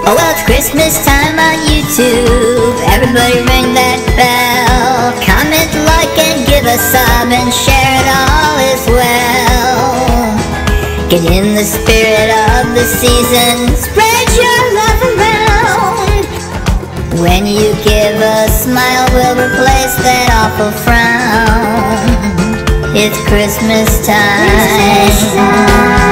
Oh well, it's Christmas time on YouTube. Everybody ring that bell. Comment, like, and give a sub, and share it all as well. Get in the spirit of the season. Spread your love around. When you give a smile, we'll replace that awful frown. It's Christmas time.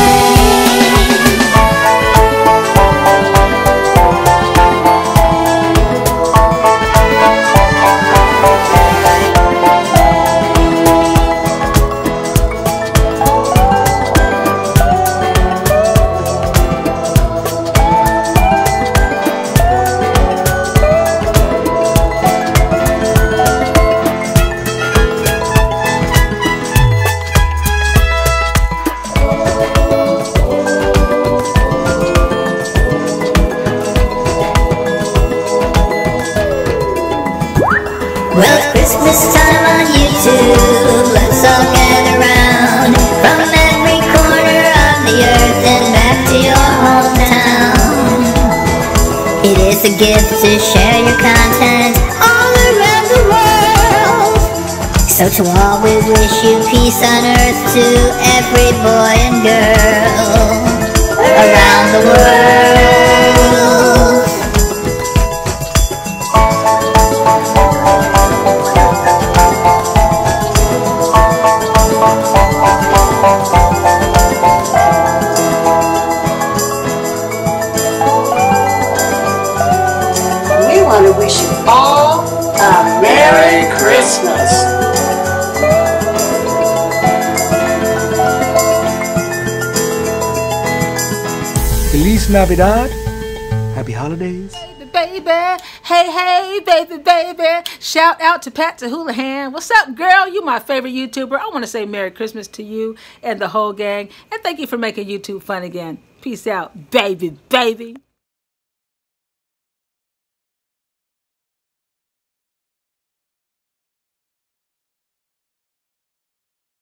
Well, it's Christmas time on YouTube. Let's all gather round from every corner of the earth and back to your hometown. It is a gift to share your content all around the world. So to all we wish you peace on earth, to every boy and girl around the world. We want to wish you all a Merry Christmas. Feliz Navidad. Happy holidays. Baby, hey, baby. Shout out to Pat the Houlihan. What's up, girl? You my favorite YouTuber. I want to say Merry Christmas to you and the whole gang. And thank you for making YouTube fun again. Peace out, baby.